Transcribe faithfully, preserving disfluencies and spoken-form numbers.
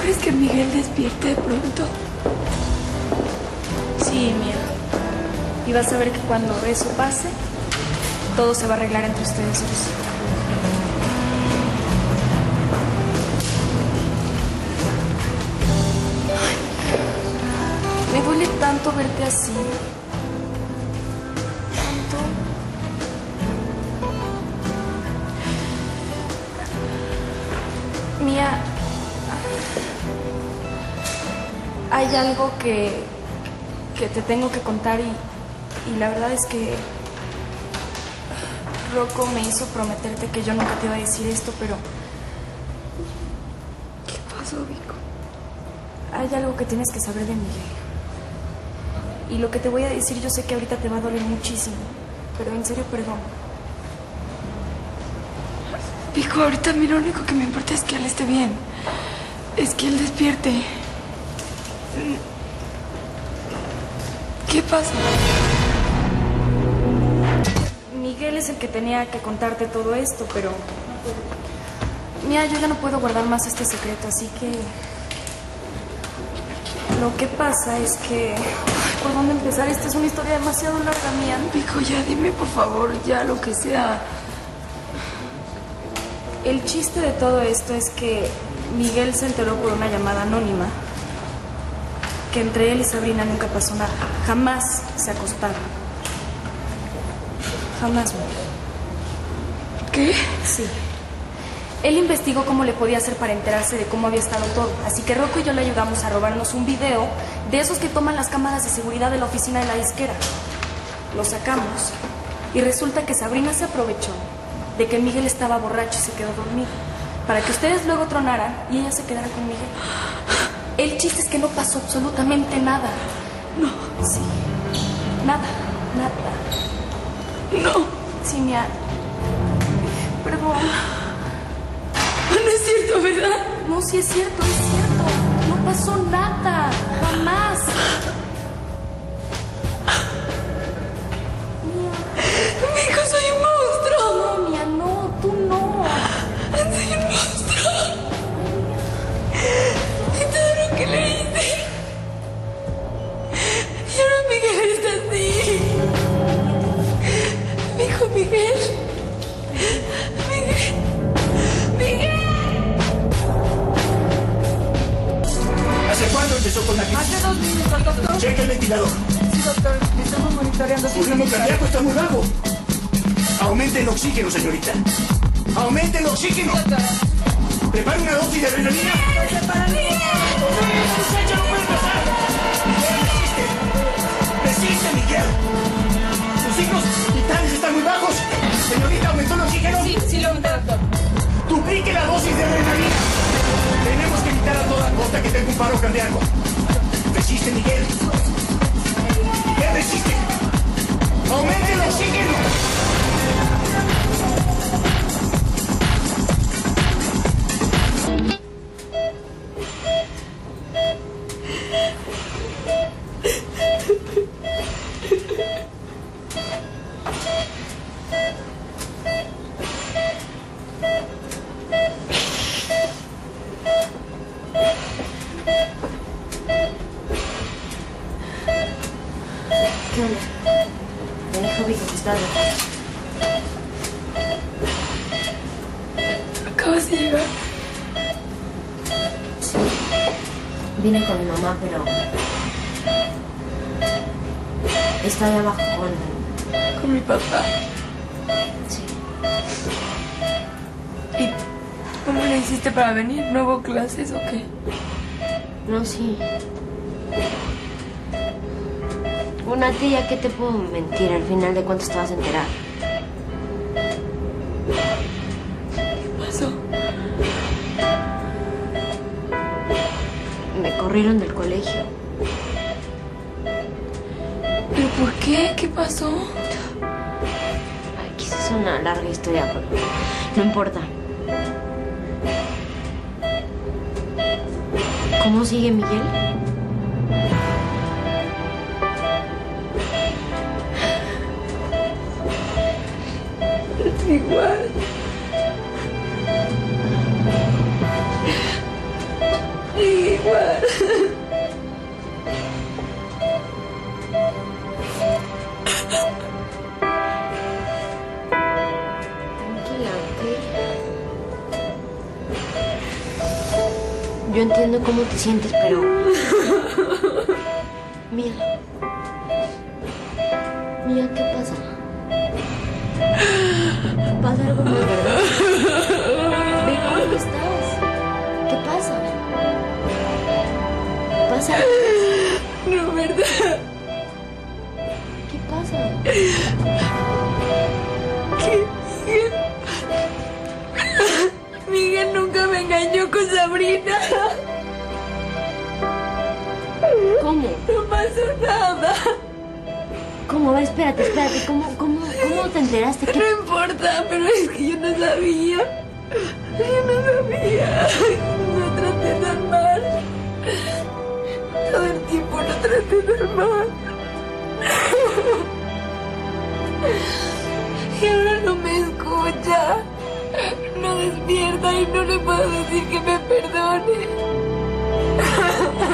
crees que Miguel despierte de pronto? Sí, mira. Y vas a ver que cuando eso pase, todo se va a arreglar entre ustedes dos. Ay, me duele tanto verte así. Tanto. Mía, hay algo que, que te tengo que contar y, y la verdad es que Rocco me hizo prometerte que yo nunca te iba a decir esto, pero... ¿Qué pasó, Vico? Hay algo que tienes que saber de Miguel. Y lo que te voy a decir yo sé que ahorita te va a doler muchísimo, pero en serio, perdón. Vico, ahorita a mí lo único que me importa es que él esté bien. Es que él despierte. ¿Qué pasa? Miguel es el que tenía que contarte todo esto, pero... Mira, yo ya no puedo guardar más este secreto, así que... Lo que pasa es que... ¿Por dónde empezar? Esta es una historia demasiado larga, Mía. Vico, ya dime, por favor, ya lo que sea. El chiste de todo esto es que Miguel se enteró por una llamada anónima que entre él y Sabrina nunca pasó nada. Jamás se acostaron. Jamás, Miguel. ¿Qué? Sí. Él investigó cómo le podía hacer para enterarse de cómo había estado todo. Así que Rocco y yo le ayudamos a robarnos un video de esos que toman las cámaras de seguridad de la oficina de la disquera. Lo sacamos y resulta que Sabrina se aprovechó de que Miguel estaba borracho y se quedó dormido para que ustedes luego tronaran y ella se quedara con Miguel. El chiste es que no pasó absolutamente nada. No. Sí. Nada, nada. No. Sí, Mía. Perdón. No es cierto, ¿verdad? No, sí es cierto, es cierto. No pasó nada. Jamás. Vico, soy un monstruo. No, Mía, no. Tú no. Soy un monstruo. Y todo lo que le hice. Y ahora Miguel está así. Vico, Miguel. Miguel. Miguel. ¿Hace cuándo empezó con la crisis? Hace dos minutos, doctor. Checa el ventilador. Sí, doctor. Estamos monitoreando Su ritmo cardíaco está muy bajo. Aumente el oxígeno, señorita. Aumente el oxígeno. Prepare una dosis de adrenalina. ¡Para mí! ¡Muchacho, no puede pasar! ¡Miguel, resiste! ¡Resiste, Miguel! Sus signos vitales están muy bajos. Señorita, ¿aumentó el oxígeno? Sí, sí lo aumenté, doctor. Duplique la dosis de adrenalina. Tenemos que evitar a toda costa que tenga un paro cardíaco. Resiste, Miguel. Miguel, resiste. Aumente el oxígeno. ¿Qué onda? Me dijo Vico que estás. Acabas de llegar. Sí. Vine con mi mamá, pero... Está ahí abajo con... Con mi papá. Sí. ¿Y cómo le hiciste para venir? ¿No hubo clases o qué? No, sí. Una tía, ¿qué te puedo mentir? Al final de cuentas te vas a enterar. ¿Qué pasó? Me corrieron del colegio. ¿Pero por qué? ¿Qué pasó? Ay, quizás es una larga historia, pero no importa. ¿Cómo sigue Miguel? Igual. igual. Tranquila, ¿ok? Yo entiendo cómo te sientes, pero... Mía. Mía, ¿qué pasa? Pasa algo más, ¿verdad? Ve, ¿cómo estás? ¿Qué pasa? ¿Pasa algo? No, ¿verdad? ¿Qué pasa? Que Miguel... Miguel nunca me engañó con Sabrina. ¿Cómo? No pasó nada. ¿Cómo? A ver, espérate, espérate. ¿Cómo, cómo, cómo te enteraste? ¿Qué... No importa, pero es que yo no sabía. Yo no sabía. No traté tan mal. Todo el tiempo lo traté tan mal. Y ahora no me escucha. No despierta y no le puedo decir que me perdone.